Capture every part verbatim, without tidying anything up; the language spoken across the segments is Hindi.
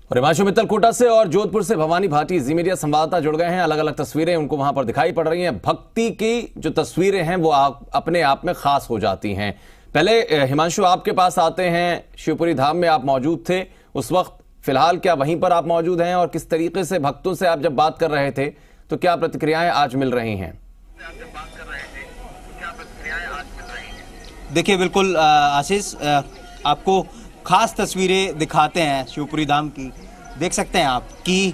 और हिमांशु मित्तल कोटा से और जोधपुर से भवानी भाटी जी मीडिया संवाददाता जुड़ गए हैं। अलग अलग तस्वीरें उनको वहां पर दिखाई पड़ रही हैं। भक्ति की जो तस्वीरें हैं वो आप अपने आप में खास हो जाती हैं। पहले हिमांशु आपके पास आते हैं, शिवपुरी धाम में आप मौजूद थे उस वक्त, फिलहाल क्या वहीं पर आप मौजूद हैं और किस तरीके से भक्तों से आप जब बात कर रहे थे तो क्या प्रतिक्रियाएं आज मिल रही हैं? देखिए बिल्कुल आशीष, आपको खास तस्वीरें दिखाते हैं शिवपुरी धाम की। देख सकते हैं आप कि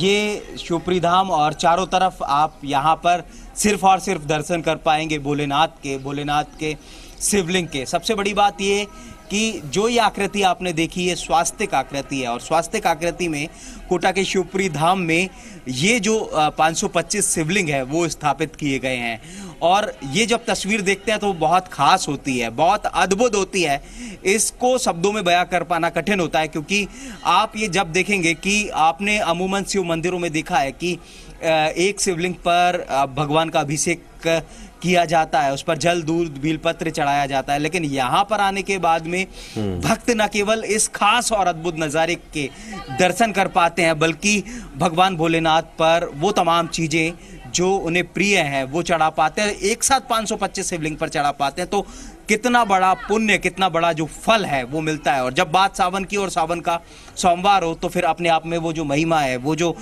ये शिवपुरी धाम और चारों तरफ आप यहाँ पर सिर्फ और सिर्फ दर्शन कर पाएंगे भोलेनाथ के भोलेनाथ के शिवलिंग के। सबसे बड़ी बात ये कि जो ये आकृति आपने देखी है स्वास्तिक आकृति है, और स्वास्तिक आकृति में कोटा के शिवपुरी धाम में ये जो पाँच सौ पच्चीस शिवलिंग है वो स्थापित किए गए हैं। और ये जब तस्वीर देखते हैं तो बहुत खास होती है, बहुत अद्भुत होती है। इसको शब्दों में बयां कर पाना कठिन होता है, क्योंकि आप ये जब देखेंगे कि आपने अमूमन शिव मंदिरों में देखा है कि एक शिवलिंग पर भगवान का अभिषेक किया जाता है, उस पर जल दूध बेलपत्र चढ़ाया जाता है, लेकिन यहाँ पर आने के बाद में भक्त न केवल इस खास और अद्भुत नज़ारे के दर्शन कर पाते हैं, बल्कि भगवान भोलेनाथ पर वो तमाम चीज़ें जो उन्हें प्रिय हैं वो चढ़ा पाते हैं। एक साथ पाँच सौ पच्चीस शिवलिंग पर चढ़ा पाते हैं, तो कितना बड़ा पुण्य, कितना बड़ा जो फल है वो मिलता है। और जब बात सावन की और सावन का सोमवार हो तो फिर अपने आप में वो जो महिमा है वो जो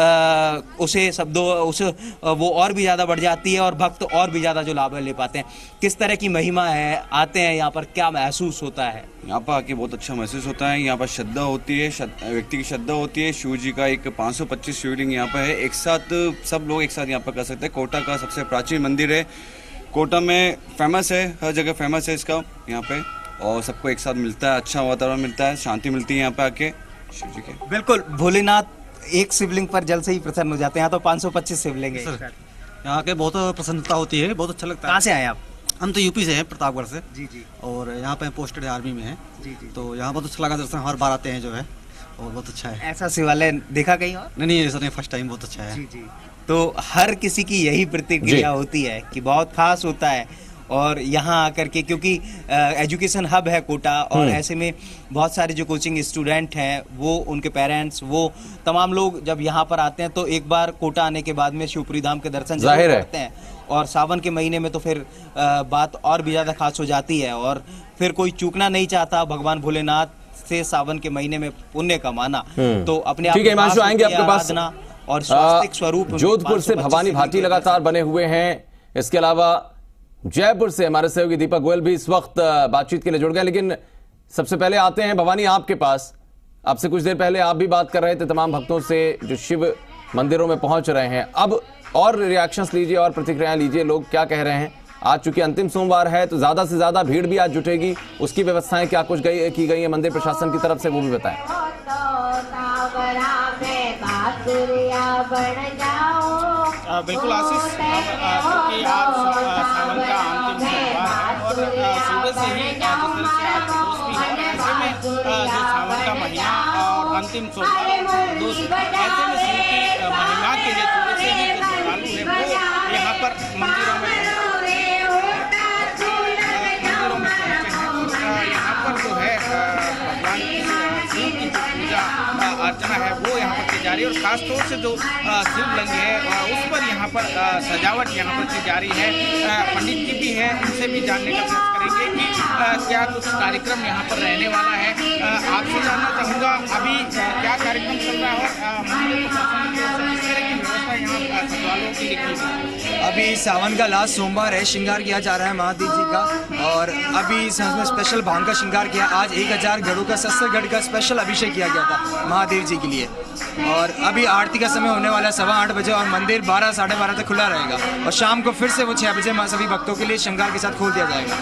आ, उसे शब्दों उस वो और भी ज़्यादा बढ़ जाती है और भक्त और भी ज़्यादा जो लाभ ले पाते हैं। किस तरह की महिमा है, आते हैं यहाँ पर क्या महसूस होता है? यहाँ पर आके बहुत अच्छा महसूस होता है। यहाँ पर श्रद्धा होती है, व्यक्ति की श्रद्धा होती है। शिव जी का एक पाँच सौ पच्चीस शिवलिंग यहाँ पर है, एक साथ सब लोग एक साथ यहाँ पर कर सकते हैं। कोटा का सबसे प्राचीन मंदिर है, कोटा में फेमस है, हर जगह फेमस है इसका यहाँ पे, और सबको एक साथ मिलता है, अच्छा वातावरण मिलता है, शांति मिलती है यहाँ पे आके शिव जी के। बिल्कुल, भोलेनाथ एक शिवलिंग पर जल से ही प्रसन्न हो जाते हैं। यहाँ तो पाँच सौ पच्चीस शिवलिंग है। यहाँ के बहुत प्रसन्नता होती है, बहुत अच्छा लगता है। कहाँ से आए आप? हम तो यूपी से हैं, प्रतापगढ़ से। जी जी। और यहाँ पे पोस्टेड आर्मी में है। जी जी। तो यहाँ बहुत अच्छा लगा दर्शन, हर बार आते हैं जो है, और बहुत अच्छा है। ऐसा शिवालय देखा कहीं और? नहीं नहीं, ऐसा नहीं, फर्स्ट टाइम, बहुत अच्छा है। जी जी। तो हर किसी की यही प्रतिक्रिया होती है कि बहुत खास होता है और यहाँ आकर के, क्योंकि एजुकेशन हब है कोटा, और ऐसे में बहुत सारे जो कोचिंग स्टूडेंट हैं वो, उनके पेरेंट्स, वो तमाम लोग जब यहाँ पर आते हैं तो एक बार कोटा आने के बाद में शिवपुरी धाम के दर्शन जरूर करते हैं। और सावन के महीने में तो फिर आ, बात और भी ज़्यादा खास हो जाती है, और फिर कोई चूकना नहीं चाहता भगवान भोलेनाथ से सावन के महीने में पुण्य कमाना। तो अपने आप आएंगे आपके पास और स्वास्तिक स्वरूप। जोधपुर से भवानी भाटी लगातार बने हुए हैं। इसके अलावा जयपुर से हमारे सहयोगी दीपक गोयल भी इस वक्त बातचीत के लिए जुड़ गए। लेकिन सबसे पहले आते हैं भवानी आपके पास। आपसे कुछ देर पहले आप भी बात कर रहे थे तमाम भक्तों से जो शिव मंदिरों में पहुंच रहे हैं। अब और रिएक्शंस लीजिए और प्रतिक्रियाएं लीजिए, लोग क्या कह रहे हैं। आज चूंकि अंतिम सोमवार है तो ज्यादा से ज्यादा भीड़ भी आज जुटेगी, उसकी व्यवस्थाएं क्या कुछ गई की गई है मंदिर प्रशासन की तरफ से, वो भी बताएं। बिल्कुल आशीष, क्योंकि आज सावन का अंतिम सोमवार है और सुबह से ही जिस तरह से आज दोस्त भी है, ऐसे में जो सावन का महीना और अंतिम सोमवार दोस्त, ऐसे में शिव की महिमा के लिए सुबह से ही जो श्रद्धालु है वो यहाँ पर मंदिरों में मंदिरों में पहुँचे हैं। और यहाँ पर जो है भगवान शिव की जो पूजा अर्चना है वो यहाँ पर की जा रही है, और खासतौर से जो शिवलिंग है उस पर यहाँ पर सजावट यहाँ पर की जा रही है। पंडित जी भी हैं, उनसे भी जानने का प्रयास करेंगे कि क्या कुछ कार्यक्रम यहाँ पर रहने वाला है। आपसे जानना चाहूँगा अभी क्या कार्यक्रम चल रहा है, मंदिर प्रशासन किस तरह की व्यवस्था यहाँ श्रद्धालुओं की लिखी है? अभी सावन का लास्ट सोमवार है, श्रृंगार किया जा रहा है महादेव जी का, और अभी इसमें स्पेशल भांग का श्रृंगार किया। आज एक हजार घड़ों का सत्तर घड़ का स्पेशल अभिषेक किया गया था महादेव जी के लिए। और अभी आरती का समय होने वाला है सवा आठ बजे, और मंदिर बारह साढ़े बारह तक खुला रहेगा, और शाम को फिर से वो छः बजे सभी भक्तों के लिए श्रृंगार के साथ खोल दिया जाएगा।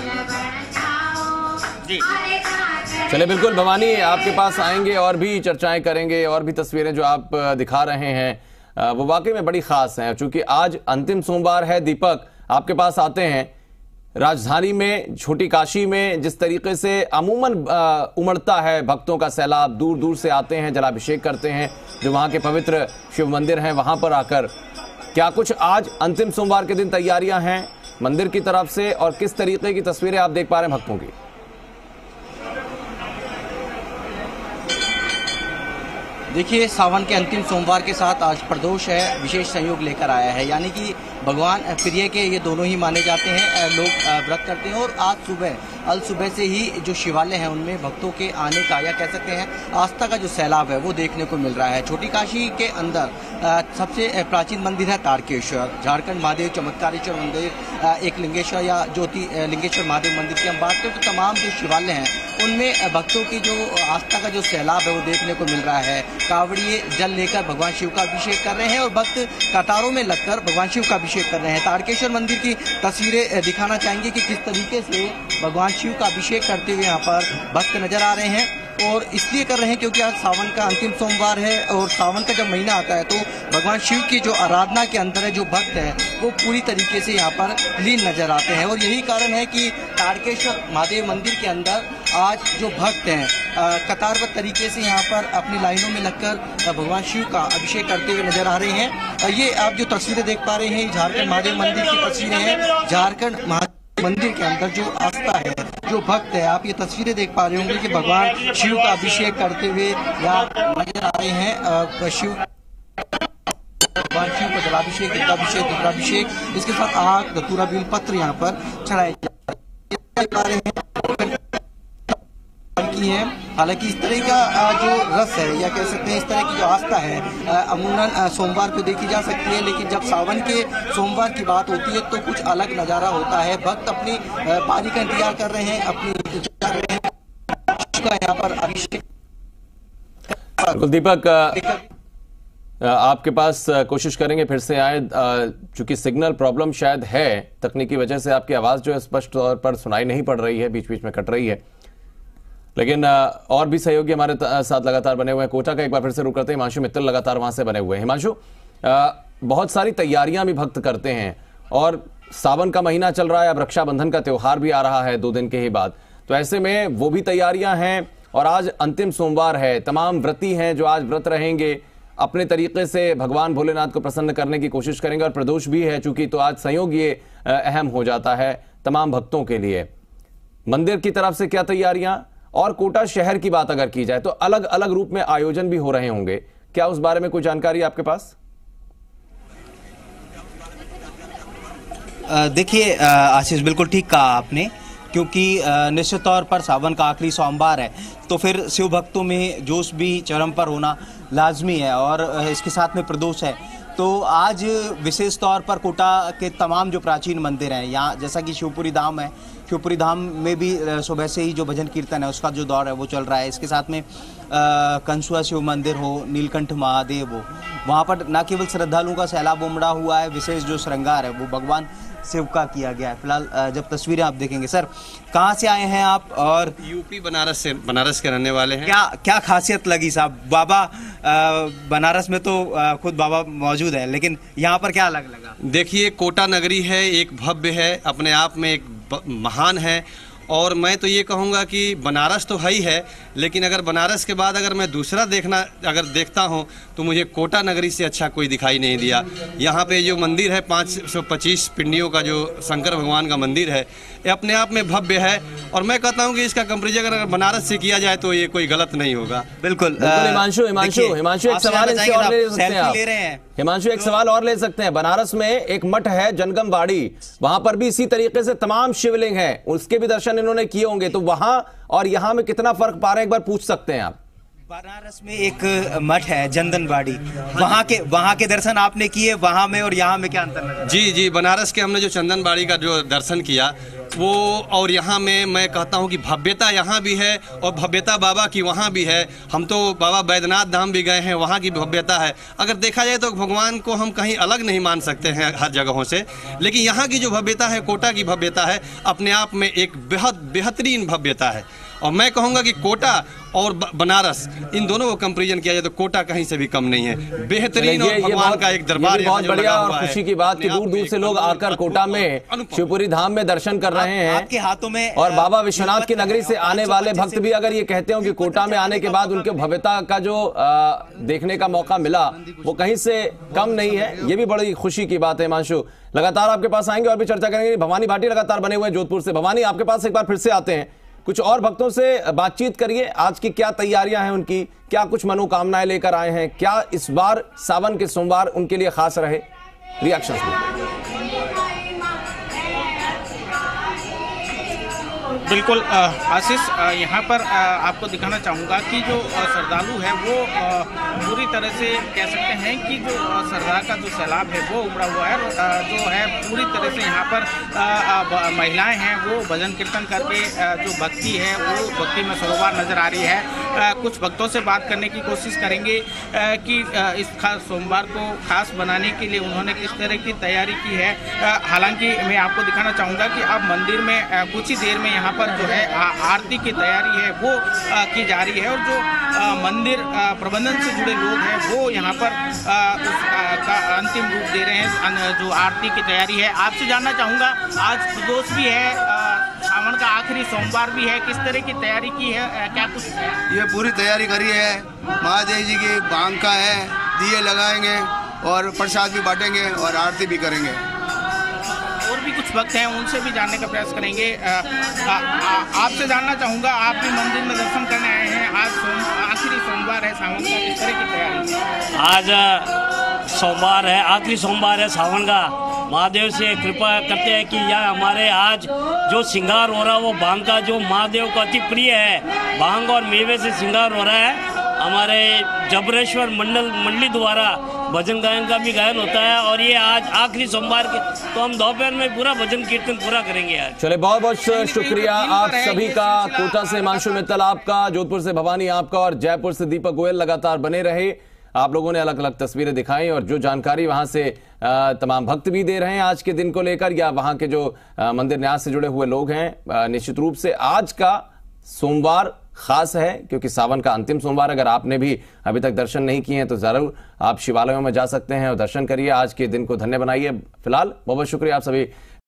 जी चलिए, बिल्कुल भवानी आपके पास आएंगे और भी चर्चाएं करेंगे, और भी तस्वीरें जो आप दिखा रहे हैं वो वाकई में बड़ी खास हैं। चूंकि आज अंतिम सोमवार है, दीपक आपके पास आते हैं। राजधानी में, छोटी काशी में जिस तरीके से अमूमन उमड़ता है भक्तों का सैलाब, दूर दूर से आते हैं, जलाभिषेक करते हैं जो वहां के पवित्र शिव मंदिर हैं वहां पर आकर, क्या कुछ आज अंतिम सोमवार के दिन तैयारियां हैं मंदिर की तरफ से, और किस तरीके की तस्वीरें आप देख पा रहे हैं भक्तों की? देखिए, सावन के अंतिम सोमवार के साथ आज प्रदोष है, विशेष संयोग लेकर आया है। यानी कि भगवान प्रिय के ये दोनों ही माने जाते हैं। लोग व्रत करते हैं और आज सुबह अल सुबह से ही जो शिवालय हैं उनमें भक्तों के आने का, या कह सकते हैं आस्था का जो सैलाब है वो देखने को मिल रहा है। छोटी काशी के अंदर सबसे प्राचीन मंदिर है तारकेश्वर, झारखंड महादेव चमत्कारेश्वर मंदिर, एक लिंगेश्वर या ज्योति लिंगेश्वर महादेव मंदिर की हम बात करें तो तमाम जो शिवालय हैं उनमें भक्तों की जो आस्था का जो सैलाब है वो देखने को मिल रहा है। कावड़िए जल लेकर भगवान शिव का अभिषेक कर रहे हैं और भक्त कतारों में लगकर भगवान शिव का अभिषेक कर रहे हैं। तारकेश्वर मंदिर की तस्वीरें दिखाना चाहेंगे कि किस तरीके से भगवान शिव का अभिषेक करते हुए यहाँ पर भक्त नजर आ रहे हैं। और इसलिए कर रहे हैं क्योंकि आज सावन का अंतिम सोमवार है और सावन का जब महीना आता है तो भगवान शिव की जो आराधना के अंदर है जो भक्त है वो पूरी तरीके से यहाँ पर लीन नजर आते हैं। और यही कारण है कि तारकेश्वर महादेव मंदिर के अंदर आज जो भक्त हैं कतारबद्ध तरीके से यहाँ पर अपनी लाइनों में लगकर भगवान शिव का अभिषेक करते हुए नजर आ रहे हैं। ये आप जो तस्वीरें देख पा रहे हैं झारखंड महादेव मंदिर की तस्वीरें हैं। झारखंड महादेव मंदिर के अंदर जो आस्था है, जो भक्त है, आप ये तस्वीरें देख पा रहे होंगे कि भगवान शिव का अभिषेक करते हुए यहाँ नजर आ रहे हैं। शिव भगवान शिव का जलाभिषेक, रुद्राभिषेक, रुद्राभिषेक, इसके साथ आग, धतूरा, बेल पत्र यहाँ पर चढ़ाए जा रहे हैं की है। हालांकि इस तरह का जो रस है या कह सकते हैं इस तरह की जो आस्था है अमूमन सोमवार को देखी जा सकती है, लेकिन जब सावन के सोमवार की बात होती है तो कुछ अलग नज़ारा होता है। भक्त अपनी बारी का इंतजार कर रहे हैं, अपनी इंतजार कर रहे हैं यहाँ पर अभिषेक। दीपक, आपके पास कोशिश करेंगे फिर से आए, चूंकि सिग्नल प्रॉब्लम शायद है, तकनीकी वजह से आपकी आवाज जो है स्पष्ट तौर पर सुनाई नहीं पड़ रही है, बीच बीच में कट रही है। लेकिन और भी सहयोगी हमारे साथ लगातार बने हुए हैं। कोटा का एक बार फिर से रुक करते हैं, हिमांशु मित्तल लगातार वहां से बने हुए हैं। हिमांशु, बहुत सारी तैयारियां भी भक्त करते हैं और सावन का महीना चल रहा है, अब रक्षाबंधन का त्योहार भी आ रहा है दो दिन के ही बाद, तो ऐसे में वो भी तैयारियां हैं और आज अंतिम सोमवार है। तमाम व्रती हैं जो आज व्रत रहेंगे, अपने तरीके से भगवान भोलेनाथ को प्रसन्न करने की कोशिश करेंगे और प्रदोष भी है चूंकि, तो आज संयोग ये अहम हो जाता है तमाम भक्तों के लिए। मंदिर की तरफ से क्या तैयारियां, और कोटा शहर की बात अगर की जाए तो अलग अलग रूप में आयोजन भी हो रहे होंगे, क्या उस बारे में कोई जानकारी आपके पास? देखिए आशीष, बिल्कुल ठीक कहा आपने, क्योंकि निश्चित तौर पर सावन का आखिरी सोमवार है तो फिर शिव भक्तों में जोश भी चरम पर होना लाजमी है और इसके साथ में प्रदोष है। तो आज विशेष तौर पर कोटा के तमाम जो प्राचीन मंदिर हैं, यहाँ जैसा कि शिवपुरी धाम है, शिवपुरी धाम में भी सुबह से ही जो भजन कीर्तन है उसका जो दौर है वो चल रहा है। इसके साथ में कंसुआ शिव मंदिर हो, नीलकंठ महादेव हो, वहाँ पर न केवल श्रद्धालुओं का सैलाब उमड़ा हुआ है, विशेष जो श्रृंगार है वो भगवान शिव का किया गया है। फिलहाल जब तस्वीरें आप देखेंगे, सर कहाँ से आए हैं आप? और यूपी बनारस से, बनारस के रहने वाले हैं। क्या क्या खासियत लगी साहब? बाबा बनारस में तो खुद बाबा मौजूद है, लेकिन यहाँ पर क्या अलग लगा? देखिए, कोटा नगरी है, एक भव्य है, अपने आप में एक महान है। और मैं तो ये कहूँगा कि बनारस तो है ही है, लेकिन अगर बनारस के बाद अगर मैं दूसरा देखना अगर देखता हूँ तो मुझे कोटा नगरी से अच्छा कोई दिखाई नहीं दिया। यहाँ पे जो मंदिर है पाँच सौ पच्चीस पिंडियों का जो शंकर भगवान का मंदिर है, ये अपने आप में भव्य है और मैं कहता हूँ कि इसका कंपेरिजन अगर बनारस से किया जाए तो ये कोई गलत नहीं होगा। बिल्कुल। हिमांशु हिमांशु हिमांशु एक सवाल इससे और ले सकते हैं। हिमांशु एक सवाल और ले सकते हैं। बनारस में एक मठ है जनगम बाड़ी, वहां पर भी इसी तरीके से तमाम शिवलिंग है, उसके भी दर्शन इन्होंने किए होंगे, तो वहां और यहां में कितना फर्क पा रहे हैं एक बार पूछ सकते हैं आप? बनारस में एक मठ है चंदनबाड़ी, वहाँ के वहाँ के दर्शन आपने किए, वहाँ में और यहाँ में क्या अंतर लगा? जी जी, बनारस के हमने जो चंदनबाड़ी का जो दर्शन किया वो और यहाँ में मैं कहता हूँ कि भव्यता यहाँ भी है और भव्यता बाबा की वहाँ भी है। हम तो बाबा बैद्यनाथ धाम भी गए हैं, वहाँ की भव्यता है। अगर देखा जाए तो भगवान को हम कहीं अलग नहीं मान सकते हैं हर जगहों से, लेकिन यहाँ की जो भव्यता है, कोटा की भव्यता है, अपने आप में एक बेहद बेहतरीन भव्यता है। और मैं कहूँगा कि कोटा और बनारस इन दोनों को कंपेरिजन किया जाए तो कोटा कहीं से भी कम नहीं है। बेहतरीन और भगवान का एक दरबार है। बहुत बढ़िया और खुशी की बात कि दूर दूर से लोग आकर कोटा में शिवपुरी धाम में दर्शन कर रहे हैं आपके हाथों में, और बाबा विश्वनाथ की नगरी से आने वाले भक्त भी अगर ये कहते हो कि कोटा में आने के बाद उनके भव्यता का जो देखने का मौका मिला वो कहीं से कम नहीं है, ये भी बड़ी खुशी की बात है। हिमांशु, लगातार आपके पास आएंगे और भी चर्चा करेंगे। भवानी भाटी लगातार बने हुए हैं जोधपुर से। भवानी, आपके पास एक बार फिर से आते हैं। कुछ और भक्तों से बातचीत करिए, आज की क्या तैयारियां हैं उनकी, क्या कुछ मनोकामनाएं लेकर आए हैं, क्या इस बार सावन के सोमवार उनके लिए खास रहे, रिएक्शंस में। बिल्कुल आशीष, यहाँ पर आपको दिखाना चाहूँगा कि जो श्रद्धालु है वो पूरी तरह से कह सकते हैं कि जो श्रद्धा का जो सैलाब है वो उमड़ा हुआ है, जो है पूरी तरह से यहाँ पर महिलाएं हैं वो भजन कीर्तन करके जो भक्ति है वो भक्ति में सरोवर नजर आ रही है। कुछ भक्तों से बात करने की कोशिश करेंगे कि इस खास सोमवार को खास बनाने के लिए उन्होंने किस तरह की तैयारी की है। हालांकि मैं आपको दिखाना चाहूँगा कि अब मंदिर में कुछ ही देर में यहाँ पर जो है आरती की तैयारी है वो की जा रही है और जो मंदिर प्रबंधन से जुड़े लोग हैं वो यहाँ पर का अंतिम रूप दे रहे हैं। जो आरती की तैयारी है, आपसे जानना चाहूँगा, आज प्रदोष भी है, सावन का आखिरी सोमवार भी है, किस तरह की तैयारी की है, क्या कुछ? ये पूरी तैयारी करी है, महादेव जी की भांग का है, दिए लगाएंगे और प्रसाद भी बांटेंगे और आरती भी करेंगे। और भी कुछ भक्त हैं, उनसे भी जानने का प्रयास करेंगे। आपसे जानना चाहूँगा, आप भी मंदिर में दर्शन करने आए हैं, आज सोम आखिरी सोमवार है सावन का, किस तरह की तैयारी? आज सोमवार है, आखिरी सोमवार है सावन का। महादेव से कृपा करते हैं कि यह हमारे आज जो श्रृंगार हो रहा है वो भांग का, जो महादेव को अति प्रिय है, भांग और मेवे से श्रृंगार हो रहा है। हमारे जबरेश्वर मंडल मंडली द्वारा भजन गायन का भी गायन होता है और ये आज आखिरी सोमवार के, तो हम दोपहर में पूरा भजन कीर्तन पूरा करेंगे आज। चले, बहुत बहुत शुक्रिया आप सभी का। कोटा से हिमांशु मित्तल आपका, जोधपुर से भवानी आपका और जयपुर से दीपक गोयल लगातार बने रहे। आप लोगों ने अलग अलग तस्वीरें दिखाई और जो जानकारी वहां से तमाम भक्त भी दे रहे हैं आज के दिन को लेकर, या वहां के जो मंदिर न्यास से जुड़े हुए लोग हैं, निश्चित रूप से आज का सोमवार खास है क्योंकि सावन का अंतिम सोमवार। अगर आपने भी अभी तक दर्शन नहीं किए हैं तो जरूर आप शिवालयों में जा सकते हैं और दर्शन करिए, आज के दिन को धन्य बनाइए। फिलहाल बहुत बहुत शुक्रिया आप सभी